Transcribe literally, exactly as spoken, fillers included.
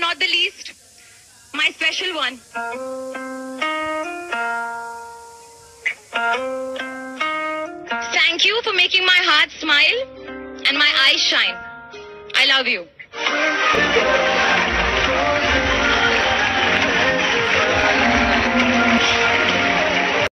not the least, my special one. Thank you for making my heart smile and my eyes shine. I love you.